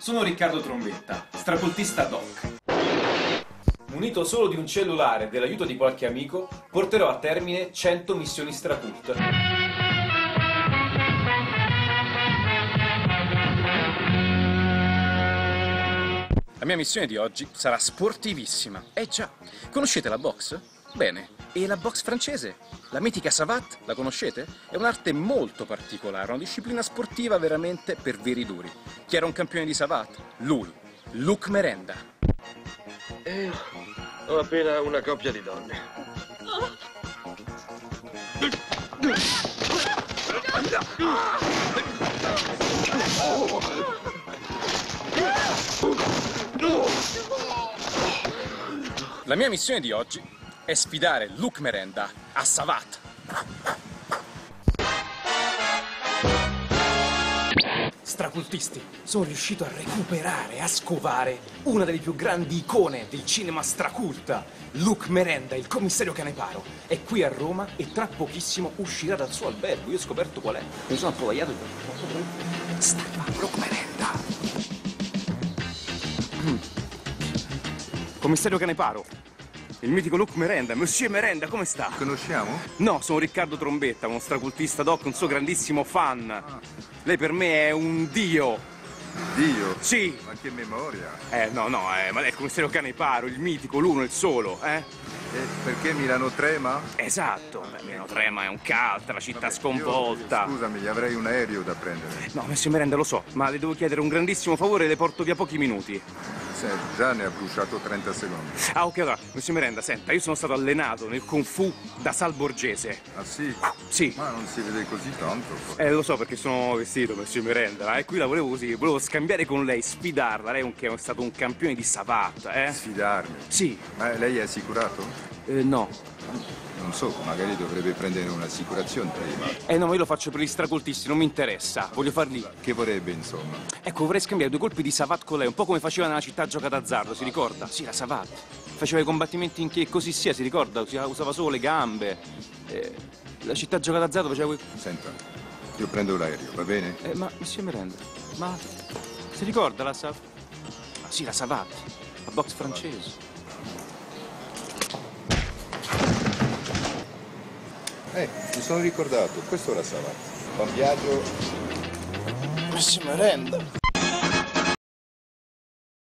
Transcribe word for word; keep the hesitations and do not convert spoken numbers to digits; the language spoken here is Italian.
Sono Riccardo Trombetta, stracultista doc. Munito solo di un cellulare e dell'aiuto di qualche amico, porterò a termine cento missioni stracult. La mia missione di oggi sarà sportivissima. Eh già, conoscete la boxe? Bene, e la boxe francese? La mitica savate, la conoscete? È un'arte molto particolare, una disciplina sportiva veramente per veri duri. Chi era un campione di savate? Lui, Luc Merenda. Eh, ho appena una coppia di donne. La mia missione di oggi è sfidare Luc Merenda a savate. Stracultisti, sono riuscito a recuperare, a scovare una delle più grandi icone del cinema straculta. Luc Merenda, il commissario Caneparo, è qui a Roma e tra pochissimo uscirà dal suo albergo. Io ho scoperto qual è. Mi sono appollaiato. Sta qua, Luc Merenda. Mm. Commissario Caneparo, il mitico Luc Merenda. Monsieur Merenda, come sta? Conosciamo? No, sono Riccardo Trombetta, uno stracultista doc, un suo grandissimo fan. Ah. Lei per me è un dio. Dio? Sì. Ma che memoria. Eh, no, no, eh, ma lei è il commissario Caneparo, il mitico, l'uno, il solo, eh? E perché Milano trema? Esatto. Beh, Milano trema, è un cult, la città Vabbè, sconvolta. Io, scusami, avrei un aereo da prendere. No, Monsieur Merenda, lo so, ma le devo chiedere un grandissimo favore e le porto via pochi minuti. Senti, già ne ha bruciato trenta secondi. Ah, ok, allora, Monsieur Merenda, senta, io sono stato allenato nel Kung Fu da Sal Borgese. Ah sì? Sì. Ma non si vede così tanto. Eh, lo so perché sono vestito, Monsieur Merenda, e qui la volevo così, volevo scambiare con lei, sfidarla, lei che è stato un campione di savate, eh? Sfidarmi? Sì. Ma lei è assicurato? Eh, no. Non so, magari dovrebbe prendere un'assicurazione prima. Eh no, ma io lo faccio per gli stracultisti, non mi interessa, voglio farli. Che vorrebbe, insomma? Ecco, vorrei scambiare due colpi di savate con lei, un po' come faceva nella città gioca d'azzardo, si ricorda? Sì, la savate. Faceva i combattimenti in che così sia, si ricorda? Usava solo le gambe. Eh, la città gioca d'azzardo faceva quei... Senta, io prendo l'aereo, va bene? Eh, ma, Monsieur Merenda, ma... si ricorda la savate? Ah, sì, la savate, la boxe francese. Eh, mi sono ricordato, questo era savate. Buon viaggio. Monsieur Merenda.